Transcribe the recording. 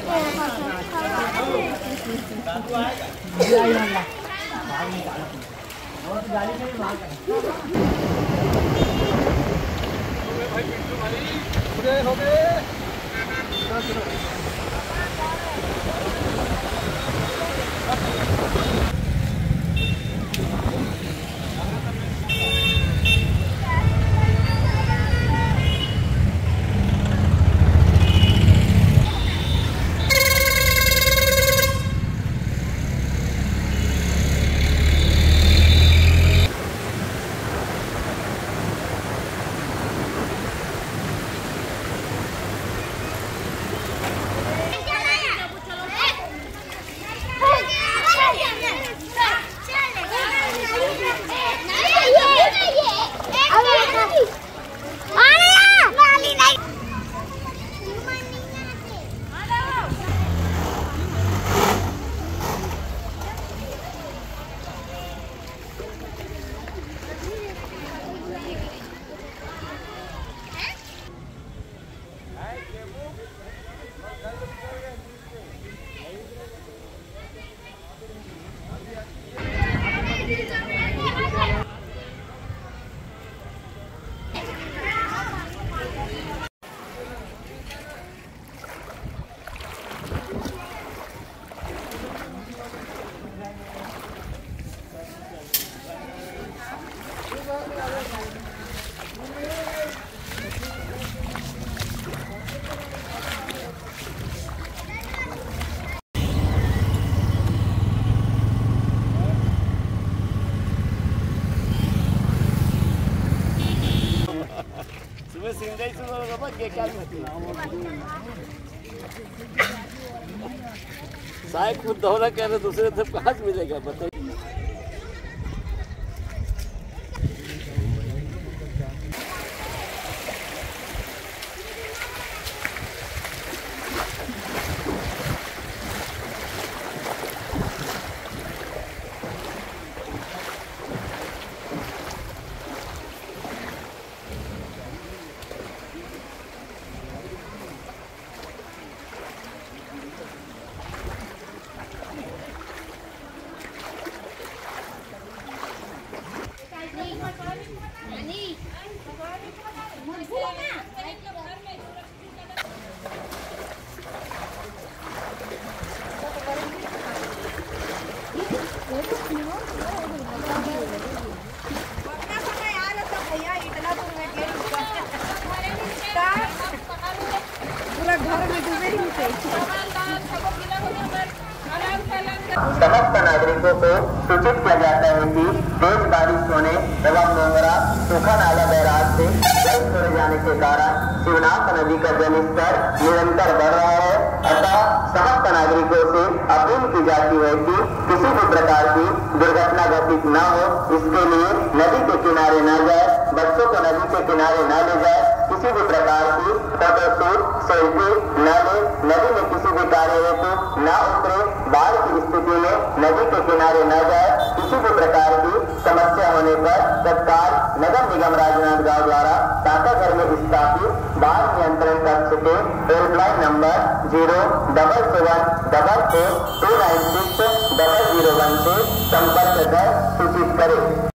हो गए। साइड खुद दौरा कर रहे दूसरे तरफ कहाँ से मिलेगा बताइए। समस्त नागरिकों को सूचित किया जाता है कि तेज बारिश होने एवं डोंगरा सूखा नाला बैराज से जल छोड़े जाने के कारण शिवनाथ नदी का जलस्तर निरंतर बढ़ रहा है। अतः समस्त नागरिकों से अपील की जाती है कि किसी भी प्रकार की दुर्घटना घटित न हो, इसके लिए नदी के किनारे न जाए, बच्चों को नदी के किनारे न ले जाए, किसी भी प्रकार की फोटोशूट सेल्फी न ले, नदी में किसी भी कार्य हेतु न उतरे, बाढ़ की स्थिति में नदी के किनारे न जाए। किसी भी प्रकार की समस्या होने पर तत्काल नगर निगम राजनांदगांव द्वारा टाटाघर में स्थापित बाढ़ नियंत्रण कक्ष के हेल्पलाइन नंबर 07744296001 से संपर्क कर सूचित करें।